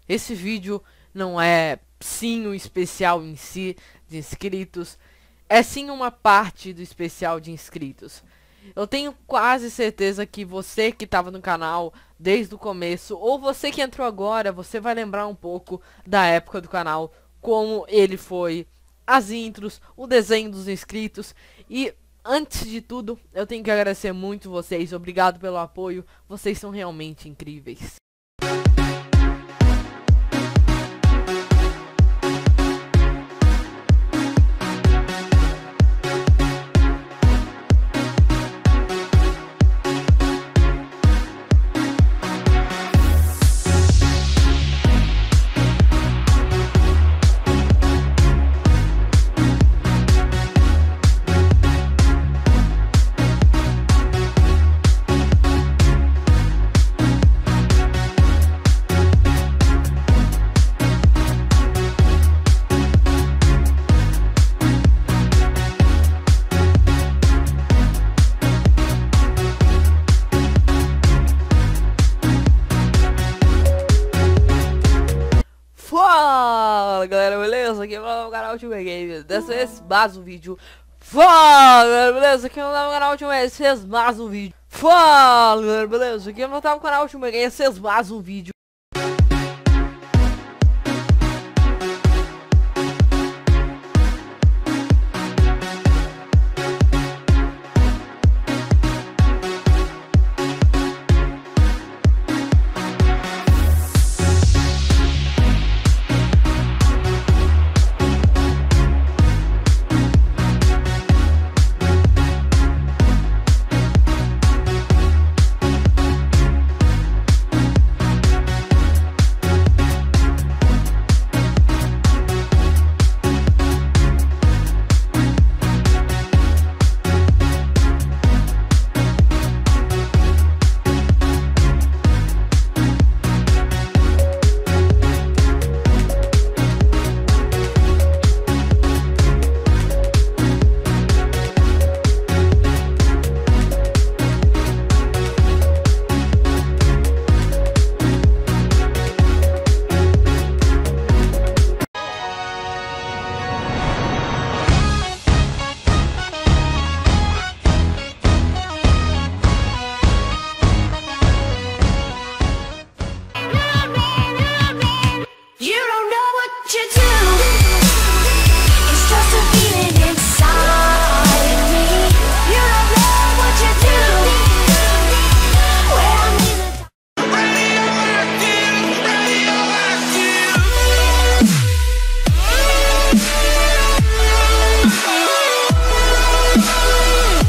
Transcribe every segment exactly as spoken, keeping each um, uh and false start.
esse vídeo não é sim o especial em si de inscritos, é sim uma parte do especial de inscritos. Eu tenho quase certeza que você que estava no canal desde o começo, ou você que entrou agora, você vai lembrar um pouco da época do canal, como ele foi, as intros, o desenho dos inscritos. E antes de tudo, eu tenho que agradecer muito vocês, obrigado pelo apoio, vocês são realmente incríveis. Fala galera, beleza? Aqui é o canal Ultimate Game. Dessa vez mais um vídeo. Fala galera, beleza? Aqui é o canal Ultimate Game. Mais um vídeo. Fala galera, beleza? Aqui é o canal Ultimate Game. Mais um vídeo.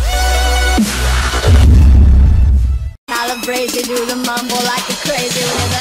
Crazy, do the mumble like a crazy.